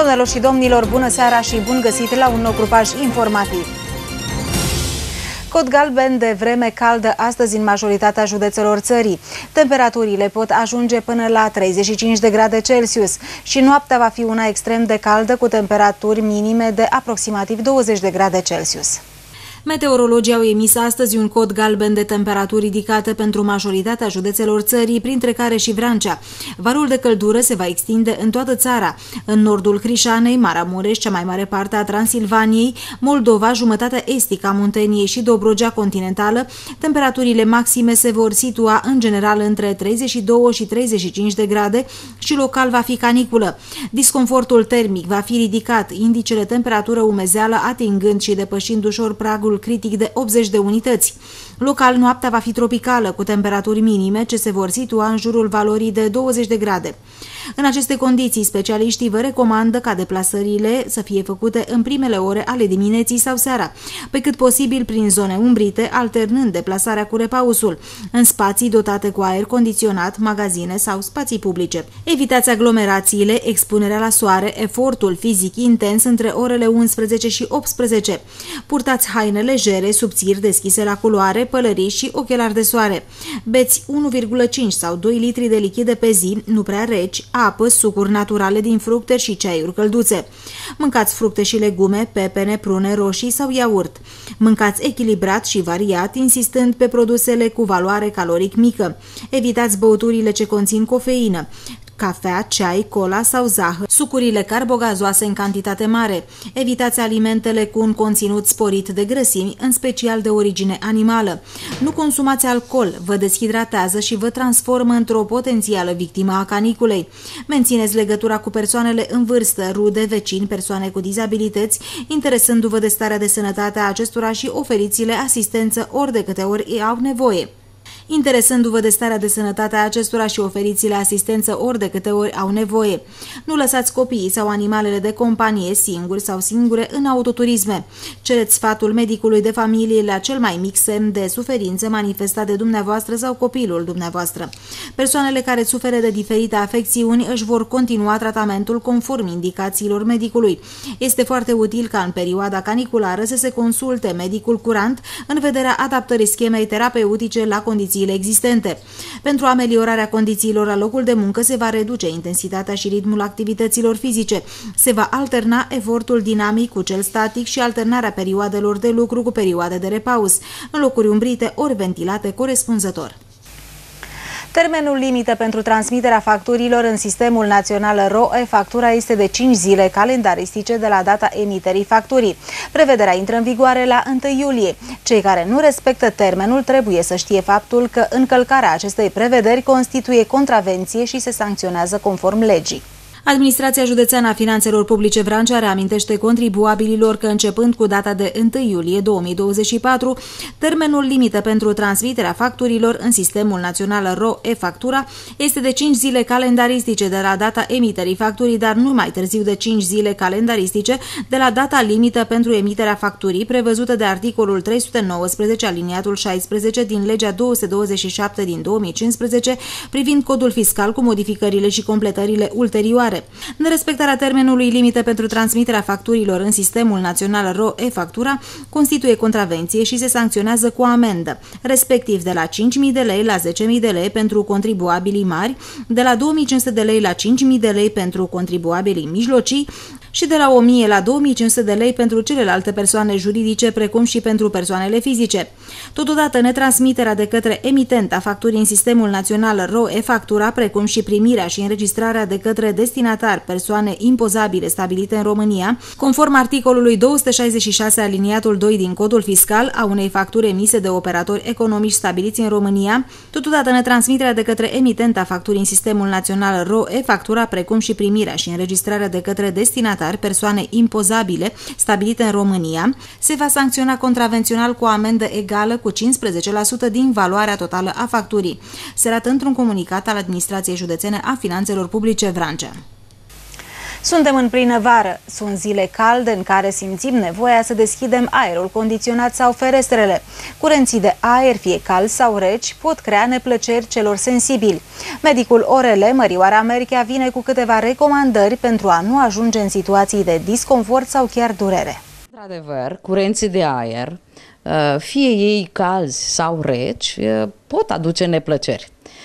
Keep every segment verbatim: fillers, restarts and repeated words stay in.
Doamnelor și domnilor, bună seara și bun găsit la un nou grupaj informativ. Cod galben de vreme caldă astăzi în majoritatea județelor țării. Temperaturile pot ajunge până la treizeci și cinci de grade Celsius și noaptea va fi una extrem de caldă cu temperaturi minime de aproximativ douăzeci de grade Celsius. Meteorologii au emis astăzi un cod galben de temperaturi ridicate pentru majoritatea județelor țării, printre care și Vrancea. Valul de căldură se va extinde în toată țara. În nordul Crișanei, Maramureș, cea mai mare parte a Transilvaniei, Moldova, jumătatea estică a Munteniei și Dobrogea continentală, temperaturile maxime se vor situa în general între treizeci și doi și treizeci și cinci de grade și local va fi caniculă. Disconfortul termic va fi ridicat, indicele temperatură umezeală atingând și depășind ușor pragul critic de optzeci de unități. Local, noaptea va fi tropicală, cu temperaturi minime ce se vor situa în jurul valorii de douăzeci de grade. În aceste condiții, specialiștii vă recomandă ca deplasările să fie făcute în primele ore ale dimineții sau seara, pe cât posibil prin zone umbrite, alternând deplasarea cu repausul, în spații dotate cu aer condiționat, magazine sau spații publice. Evitați aglomerațiile, expunerea la soare, efortul fizic intens între orele unsprezece și optsprezece. Purtați haine legere, subțiri, deschise la culoare, pălării și ochelari de soare. Beți unu virgulă cinci sau doi litri de lichide pe zi, nu prea reci, apă, sucuri naturale din fructe și ceaiuri călduțe. Mâncați fructe și legume, pepene, prune, roșii sau iaurt. Mâncați echilibrat și variat, insistând pe produsele cu valoare caloric mică. Evitați băuturile ce conțin cofeină, cafea, ceai, cola sau zahăr, sucurile carbogazoase în cantitate mare. Evitați alimentele cu un conținut sporit de grăsimi, în special de origine animală. Nu consumați alcool, vă deshidratează și vă transformă într-o potențială victimă a caniculei. Mențineți legătura cu persoanele în vârstă, rude, vecini, persoane cu dizabilități, interesându-vă de starea de sănătate a acestora și oferiți-le asistență ori de câte ori au nevoie. Interesându-vă de starea de sănătate a acestora și oferiți-le asistență ori de câte ori au nevoie. Nu lăsați copiii sau animalele de companie singuri sau singure în autoturisme. Cereți sfatul medicului de familie la cel mai mic semn de suferință manifestat de dumneavoastră sau copilul dumneavoastră. Persoanele care suferă de diferite afecțiuni își vor continua tratamentul conform indicațiilor medicului. Este foarte util ca în perioada caniculară să se consulte medicul curant în vederea adaptării schemei terapeutice la condiții existente. Pentru ameliorarea condițiilor la locul de muncă se va reduce intensitatea și ritmul activităților fizice. Se va alterna efortul dinamic cu cel static și alternarea perioadelor de lucru cu perioade de repaus, în locuri umbrite ori ventilate corespunzător. Termenul limită pentru transmiterea facturilor în Sistemul Național R O E-Factura este de cinci zile calendaristice de la data emiterii facturii. Prevederea intră în vigoare la întâi iulie. Cei care nu respectă termenul trebuie să știe faptul că încălcarea acestei prevederi constituie contravenție și se sancționează conform legii. Administrația Județeană a Finanțelor Publice Vrancea reamintește contribuabililor că începând cu data de întâi iulie două mii douăzeci și patru, termenul limită pentru transmiterea facturilor în Sistemul Național R O E-Factura este de cinci zile calendaristice de la data emiterii facturii, dar nu mai târziu de cinci zile calendaristice de la data limită pentru emiterea facturii prevăzută de articolul trei sute nouăsprezece aliniatul șaisprezece din legea două sute douăzeci și șapte din două mii cincisprezece privind codul fiscal cu modificările și completările ulterioare. Nerespectarea termenului limită pentru transmiterea facturilor în Sistemul Național R O E-Factura constituie contravenție și se sancționează cu amendă, respectiv de la cinci mii de lei la zece mii de lei pentru contribuabilii mari, de la două mii cinci sute de lei la cinci mii de lei pentru contribuabilii mijlocii și de la o mie la două mii cinci sute de lei pentru celelalte persoane juridice, precum și pentru persoanele fizice. Totodată, netransmiterea de către emitent a facturii în Sistemul Național R O E-Factura, precum și primirea și înregistrarea de către destinatari persoane impozabile stabilite în România, conform articolului două sute șaizeci și șase aliniatul doi din Codul Fiscal a unei facturi emise de operatori economici stabiliți în România, totodată netransmiterea de către emitent a facturii în Sistemul Național R O E-Factura, precum și primirea și înregistrarea de către destinatari persoane impozabile stabilite în România, se va sancționa contravențional cu o amendă egală cu cincisprezece la sută din valoarea totală a facturii, se arată într-un comunicat al Administrației Județene a Finanțelor Publice Vrancea. Suntem în primăvară. Sunt zile calde în care simțim nevoia să deschidem aerul condiționat sau ferestrele. Curenții de aer, fie calzi sau reci, pot crea neplăceri celor sensibili. Medicul O R L, Mărioara Merchea, vine cu câteva recomandări pentru a nu ajunge în situații de disconfort sau chiar durere. Într-adevăr, curenții de aer, fie ei calzi sau reci, pot aduce neplăceri.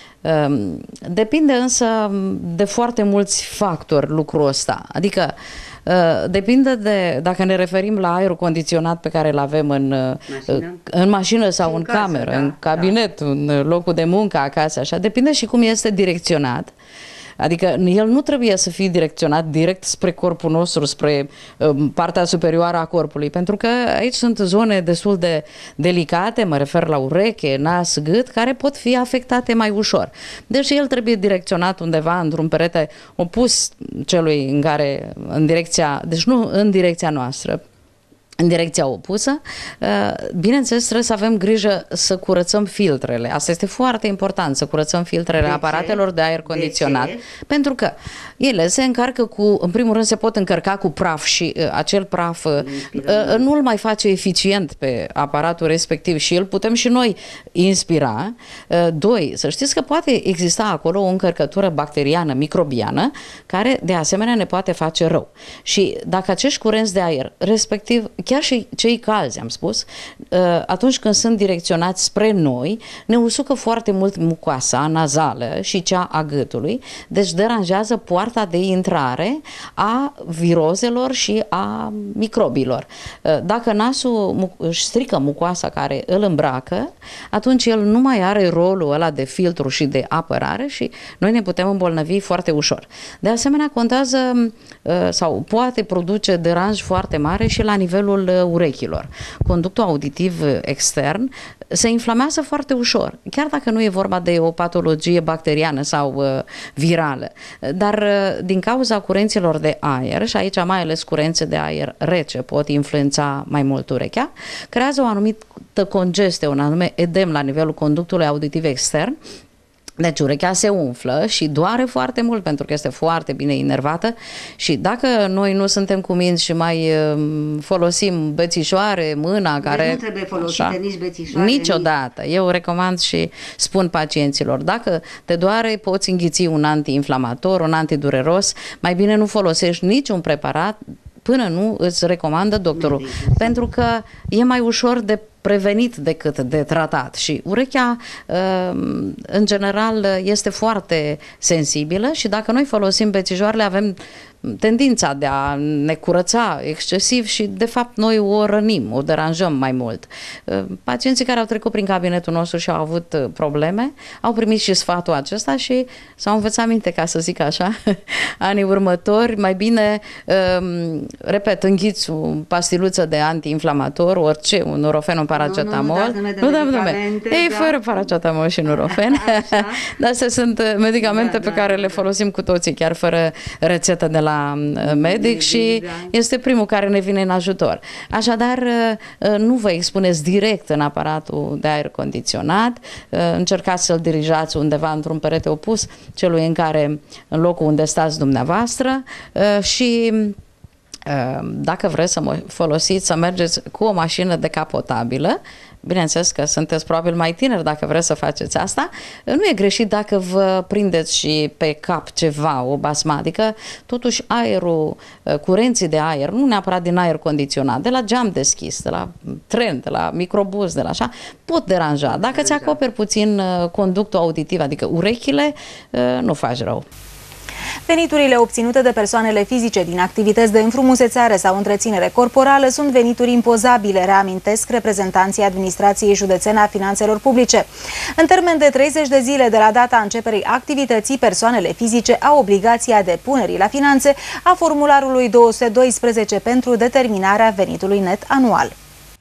Depinde însă de foarte mulți factori lucrul ăsta, adică depinde de, dacă ne referim la aerul condiționat pe care îl avem în mașină, în mașină sau în, în casă, cameră, da, în cabinet, da. În locul de muncă, acasă, așa, depinde și cum este direcționat. Adică el nu trebuie să fie direcționat direct spre corpul nostru, spre um, partea superioară a corpului, pentru că aici sunt zone destul de delicate, mă refer la ureche, nas, gât, care pot fi afectate mai ușor. Deci el trebuie direcționat undeva într-un perete opus celui în care, în direcția, deci nu în direcția noastră, în direcția opusă. Bineînțeles, trebuie să avem grijă să curățăm filtrele. Asta este foarte important, să curățăm filtrele de aparatelor ce? de aer condiționat. De pentru că ele se încarcă cu, în primul rând se pot încărca cu praf și uh, acel praf uh, uh, nu îl mai face eficient pe aparatul respectiv și îl putem și noi inspira. Uh, doi, să știți că poate exista acolo o încărcătură bacteriană, microbiană, care de asemenea ne poate face rău. Și dacă acești curenți de aer, respectiv chiar și cei calzi, am spus, atunci când sunt direcționați spre noi, ne usucă foarte mult mucoasa nazală și cea a gâtului, deci deranjează poarta de intrare a virozelor și a microbilor. Dacă nasul își strică mucoasa care îl îmbracă, atunci el nu mai are rolul ăla de filtru și de apărare și noi ne putem îmbolnăvi foarte ușor. De asemenea, contează sau poate produce deranj foarte mare și la nivelul urechilor. Conductul auditiv extern se inflamează foarte ușor, chiar dacă nu e vorba de o patologie bacteriană sau uh, virală. Dar uh, din cauza curenților de aer, și aici mai ales curențe de aer rece pot influența mai mult urechea, creează o anumită congestie, un anume edem la nivelul conductului auditiv extern. Deci urechea se umflă și doare foarte mult pentru că este foarte bine inervată și dacă noi nu suntem cuminți și mai folosim bețișoare, mâna deci care... nu trebuie folosite așa, nici bețișoare. Niciodată. Nici... Eu recomand și spun pacienților, dacă te doare, poți înghiți un antiinflamator, un antidureros, mai bine nu folosești niciun preparat până nu îți recomandă doctorul. Medic. Pentru că e mai ușor de prevenit decât de tratat și urechea în general este foarte sensibilă și dacă noi folosim bețișoarele avem tendința de a ne curăța excesiv și de fapt noi o rănim, o deranjăm mai mult. Pacienții care au trecut prin cabinetul nostru și au avut probleme au primit și sfatul acesta și s-au învățat minte, ca să zic așa, anii următori, mai bine, repet, înghiți o pastiluță de antiinflamator, orice, un Nurofen, un paracetamol. Nu, nu, nu, nu, nu Ei, da. Fără paracetamol și Nurofen. Dar astea sunt medicamente da, pe da, care da. le folosim cu toții, chiar fără rețetă de la la medic și este primul care ne vine în ajutor. Așadar, nu vă expuneți direct în aparatul de aer condiționat, încercați să-l dirijați undeva într-un perete opus celui în care, în locul unde stați dumneavoastră și dacă vreți să mă folosiți, să mergeți cu o mașină decapotabilă, bineînțeles că sunteți probabil mai tineri dacă vreți să faceți asta, nu e greșit dacă vă prindeți și pe cap ceva, o basma, adică totuși aerul, curenții de aer, nu neapărat din aer condiționat, de la geam deschis, de la tren, de la microbuz, de la așa, pot deranja. Dacă ți acoperi puțin conductul auditiv, adică urechile, nu faci rău. Veniturile obținute de persoanele fizice din activități de înfrumusețare sau întreținere corporală sunt venituri impozabile, reamintesc reprezentanții Administrației Județene a Finanțelor Publice. În termen de treizeci de zile de la data începerii activității, persoanele fizice au obligația depunerii la finanțe a formularului două sute doisprezece pentru determinarea venitului net anual.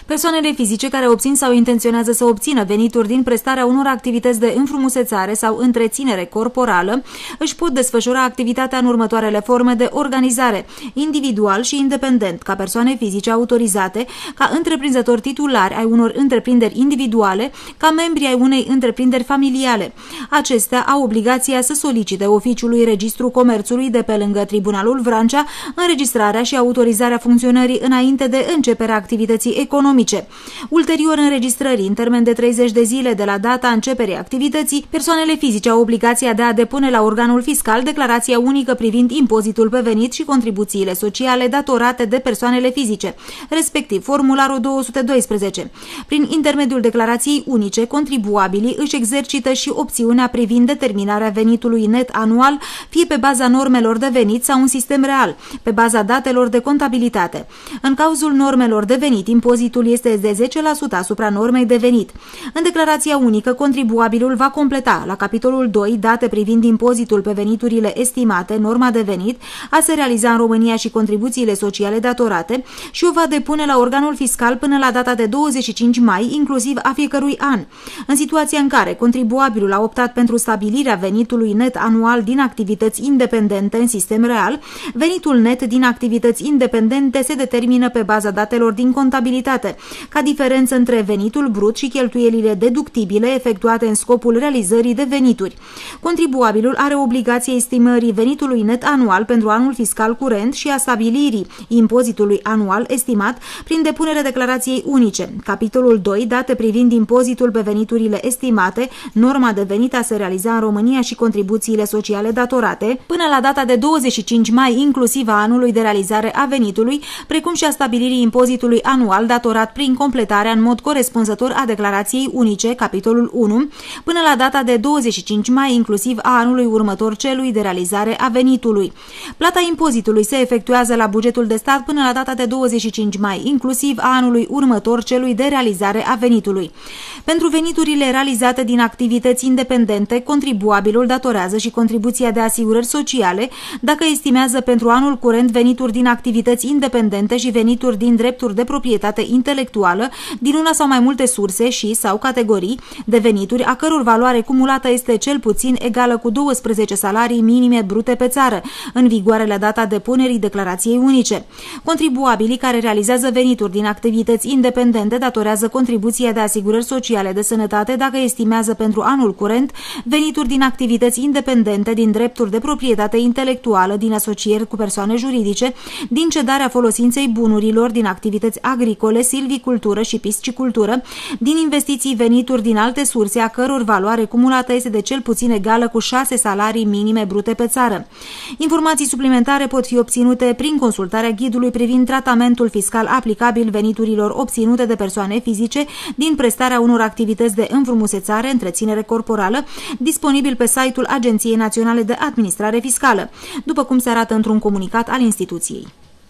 Persoanele fizice care obțin sau intenționează să obțină venituri din prestarea unor activități de înfrumusețare sau întreținere corporală își pot desfășura activitatea în următoarele forme de organizare: individual și independent, ca persoane fizice autorizate, ca întreprinzători titulari ai unor întreprinderi individuale, ca membri ai unei întreprinderi familiale. Acestea au obligația să solicite oficiului Registru Comerțului de pe lângă Tribunalul Vrancea înregistrarea și autorizarea funcționării înainte de începerea activității economice. Ulterior înregistrării, în termen de treizeci de zile de la data începerii activității, persoanele fizice au obligația de a depune la organul fiscal declarația unică privind impozitul pe venit și contribuțiile sociale datorate de persoanele fizice, respectiv formularul două sute doisprezece. Prin intermediul declarației unice, contribuabilii își exercită și opțiunea privind determinarea venitului net anual, fie pe baza normelor de venit sau în sistem real, pe baza datelor de contabilitate. În cazul normelor de venit, impozitul este de zece la sută asupra normei de venit. În declarația unică, contribuabilul va completa, la capitolul doi, date privind impozitul pe veniturile estimate, norma de venit, a se realiza în România și contribuțiile sociale datorate, și o va depune la organul fiscal până la data de douăzeci și cinci mai, inclusiv a fiecărui an. În situația în care contribuabilul a optat pentru stabilirea venitului net anual din activități independente în sistem real, venitul net din activități independente se determină pe baza datelor din contabilitate, ca diferență între venitul brut și cheltuielile deductibile efectuate în scopul realizării de venituri. Contribuabilul are obligația estimării venitului net anual pentru anul fiscal curent și a stabilirii impozitului anual estimat prin depunerea declarației unice. Capitolul doi, date privind impozitul pe veniturile estimate, norma de venit a se realiza în România și contribuțiile sociale datorate, până la data de douăzeci și cinci mai, inclusiv a anului de realizare a venitului, precum și a stabilirii impozitului anual datorat prin completarea în mod corespunzător a declarației unice, capitolul unu, până la data de douăzeci și cinci mai, inclusiv a anului următor celui de realizare a venitului. Plata impozitului se efectuează la bugetul de stat până la data de douăzeci și cinci mai, inclusiv a anului următor celui de realizare a venitului. Pentru veniturile realizate din activități independente, contribuabilul datorează și contribuția de asigurări sociale dacă estimează pentru anul curent venituri din activități independente și venituri din drepturi de proprietate intelectuală din una sau mai multe surse și sau categorii de venituri a căror valoare cumulată este cel puțin egală cu douăsprezece salarii minime brute pe țară, în vigoare la data depunerii declarației unice. Contribuabilii care realizează venituri din activități independente datorează contribuția de asigurări sociale de sănătate dacă estimează pentru anul curent venituri din activități independente, din drepturi de proprietate intelectuală, din asocieri cu persoane juridice, din cedarea folosinței bunurilor, din activități agricole, silvicultură și piscicultură, din investiții, venituri din alte surse a căror valoare cumulată este de cel puțin egală cu șase salarii minime brute pe țară. Informații suplimentare pot fi obținute prin consultarea ghidului privind tratamentul fiscal aplicabil veniturilor obținute de persoane fizice din prestarea unor activități de înfrumusețare, întreținere corporală, disponibil pe site-ul Agenției Naționale de Administrare Fiscală, după cum se arată într-un comunicat al instituției.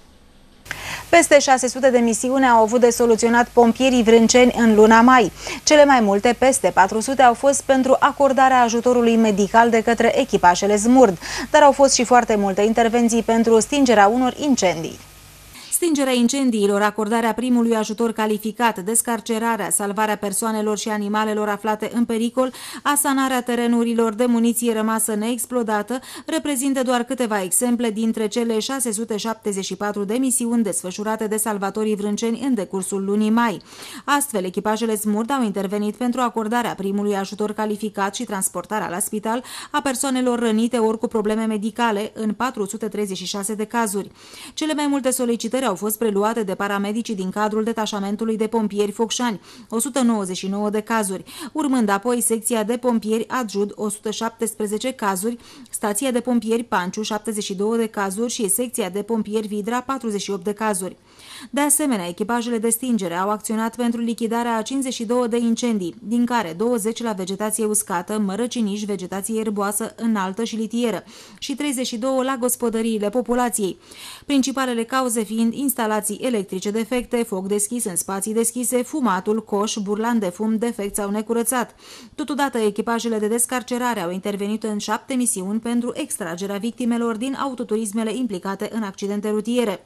Peste șase sute de misiuni au avut de soluționat pompierii vrânceni în luna mai. Cele mai multe, peste patru sute, au fost pentru acordarea ajutorului medical de către echipajele SMURD, dar au fost și foarte multe intervenții pentru stingerea unor incendii. Stingerea incendiilor, acordarea primului ajutor calificat, descarcerarea, salvarea persoanelor și animalelor aflate în pericol, asanarea terenurilor de muniție rămasă neexplodată, reprezintă doar câteva exemple dintre cele șase sute șaptezeci și patru de misiuni desfășurate de salvatorii vrânceni în decursul lunii mai. Astfel, echipajele SMURD au intervenit pentru acordarea primului ajutor calificat și transportarea la spital a persoanelor rănite ori cu probleme medicale în patru sute treizeci și șase de cazuri. Cele mai multe solicitări au fost preluate de paramedicii din cadrul detașamentului de pompieri Focșani, o sută nouăzeci și nouă de cazuri, urmând apoi secția de pompieri Adjud, o sută șaptesprezece cazuri, stația de pompieri Panciu, șaptezeci și două de cazuri și secția de pompieri Vidra, patruzeci și opt de cazuri. De asemenea, echipajele de stingere au acționat pentru lichidarea a cincizeci și două de incendii, din care douăzeci la vegetație uscată, mărăciniș, vegetație erboasă, înaltă și litieră, și treizeci și două la gospodăriile populației. Principalele cauze fiind instalații electrice defecte, foc deschis în spații deschise, fumatul, coș, burlan de fum, defect sau necurățat. Totodată, echipajele de descarcerare au intervenit în șapte misiuni pentru extragerea victimelor din autoturismele implicate în accidente rutiere.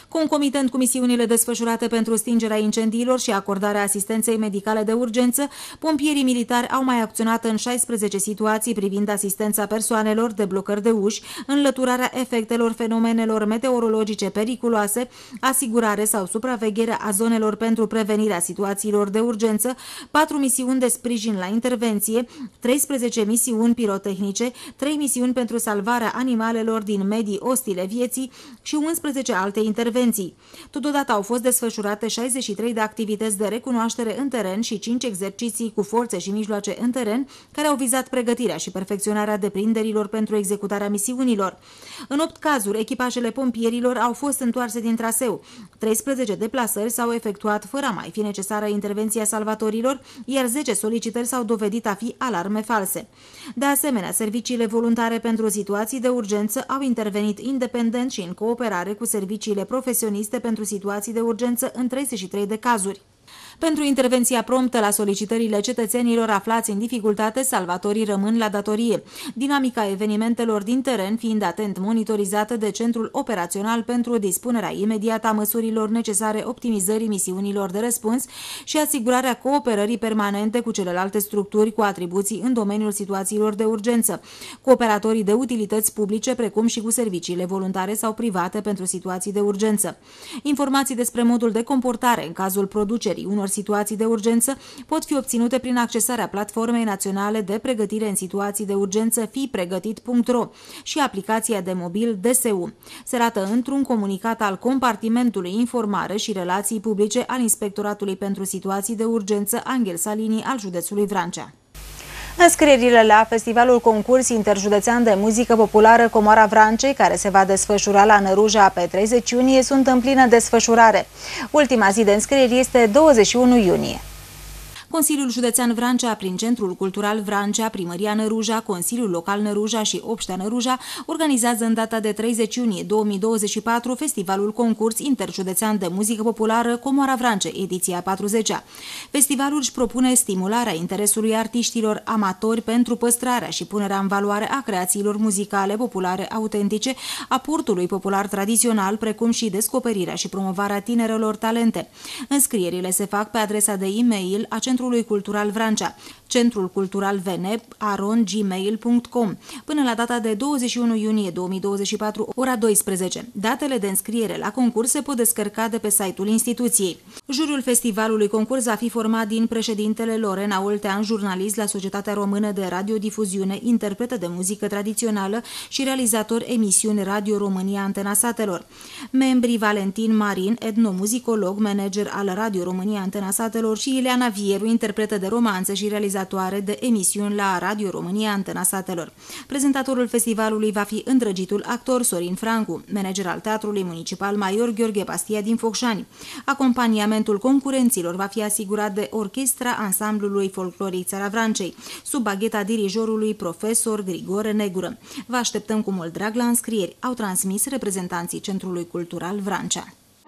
Concomitent cu misiunile desfășurate pentru stingerea incendiilor și acordarea asistenței medicale de urgență, pompierii militari au mai acționat în șaisprezece situații privind asistența persoanelor, deblocări de uși, înlăturarea efectelor fenomenelor meteorologice periculoase, asigurare sau supraveghere a zonelor pentru prevenirea situațiilor de urgență, patru misiuni de sprijin la intervenție, treisprezece misiuni pirotehnice, trei misiuni pentru salvarea animalelor din medii ostile vieții și unsprezece alte intervenții. Totodată au fost desfășurate șaizeci și trei de activități de recunoaștere în teren și cinci exerciții cu forțe și mijloace în teren, care au vizat pregătirea și perfecționarea deprinderilor pentru executarea misiunilor. În opt cazuri, echipajele pompierilor au fost întoarse din traseu. treisprezece deplasări s-au efectuat fără a mai fi necesară intervenția salvatorilor, iar zece solicitări s-au dovedit a fi alarme false. De asemenea, serviciile voluntare pentru situații de urgență au intervenit independent și în cooperare cu serviciile profesioniste pentru situații de urgență în treizeci și trei de cazuri. Pentru intervenția promptă la solicitările cetățenilor aflați în dificultate, salvatorii rămân la datorie. Dinamica evenimentelor din teren fiind atent monitorizată de Centrul Operațional pentru dispunerea imediată a măsurilor necesare optimizării misiunilor de răspuns și asigurarea cooperării permanente cu celelalte structuri cu atribuții în domeniul situațiilor de urgență, cu operatorii de utilități publice, precum și cu serviciile voluntare sau private pentru situații de urgență. Informații despre modul de comportare în cazul producerii unor situații de urgență pot fi obținute prin accesarea Platformei Naționale de Pregătire în Situații de Urgență fi pregătit punct ro și aplicația de mobil D S U. Se arată într-un comunicat al Compartimentului Informare și Relații Publice al Inspectoratului pentru Situații de Urgență Anghel Salini al județului Vrancea. Înscrierile la Festivalul Concurs Interjudețean de Muzică Populară Comoara Vrancei, care se va desfășura la Năruja pe treizeci iunie, sunt în plină desfășurare. Ultima zi de înscrieri este douăzeci și unu iunie. Consiliul Județean Vrancea, prin Centrul Cultural Vrancea, Primăria Năruja, Consiliul Local Năruja și Obștea Năruja organizează în data de treizeci iunie două mii douăzeci și patru Festivalul Concurs Interjudețean de Muzică Populară Comoara Vrancei, ediția patruzecea. Festivalul își propune stimularea interesului artiștilor amatori pentru păstrarea și punerea în valoare a creațiilor muzicale populare autentice, aportului popular tradițional, precum și descoperirea și promovarea tinerelor talente. Înscrierile se fac pe adresa de e-mail a Centrului Cultural Vrancea, centrul cultural v n arond gmail punct com, până la data de douăzeci și unu iunie două mii douăzeci și patru, ora douăsprezece. Datele de înscriere la concurs se pot descărca de pe site-ul instituției. Juriul festivalului concurs va fi format din președintele Lorena Oltean, jurnalist la Societatea Română de Radiodifuziune, interpretă de muzică tradițională și realizator emisiuni Radio România Antena Satelor. Membrii Valentin Marin, etnomuzicolog, manager al Radio România Antena Satelor, și Ileana Vieru, interpretă de romanțe și realizatoare de emisiuni la Radio România Antena Satelor. Prezentatorul festivalului va fi îndrăgitul actor Sorin Francu, manager al Teatrului Municipal Maior Gheorghe Pastia din Focșani. Acompaniamentul concurenților va fi asigurat de Orchestra Ansamblului Folcloric Țara Vrancei, sub bagheta dirijorului profesor Grigore Negură. Vă așteptăm cu mult drag la înscrieri, au transmis reprezentanții Centrului Cultural Vrancea.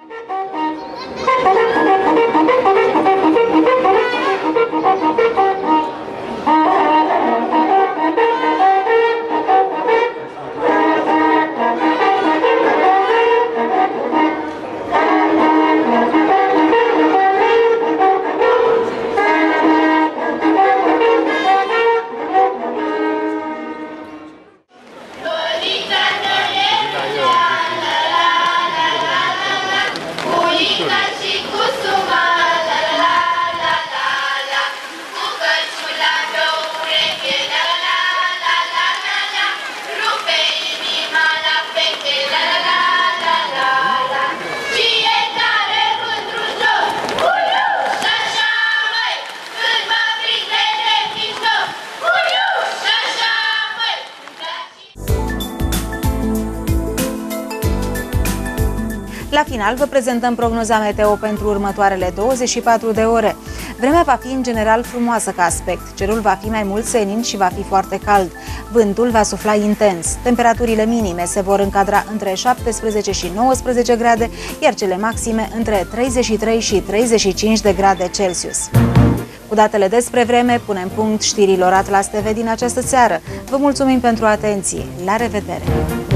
La final vă prezentăm prognoza meteo pentru următoarele douăzeci și patru de ore. Vremea va fi în general frumoasă ca aspect, cerul va fi mai mult senin și va fi foarte cald. Vântul va sufla intens. Temperaturile minime se vor încadra între șaptesprezece și nouăsprezece grade, iar cele maxime între treizeci și trei și treizeci și cinci de grade Celsius. Cu datele despre vreme punem punct știrilor Atlas T V din această seară. Vă mulțumim pentru atenție. La revedere!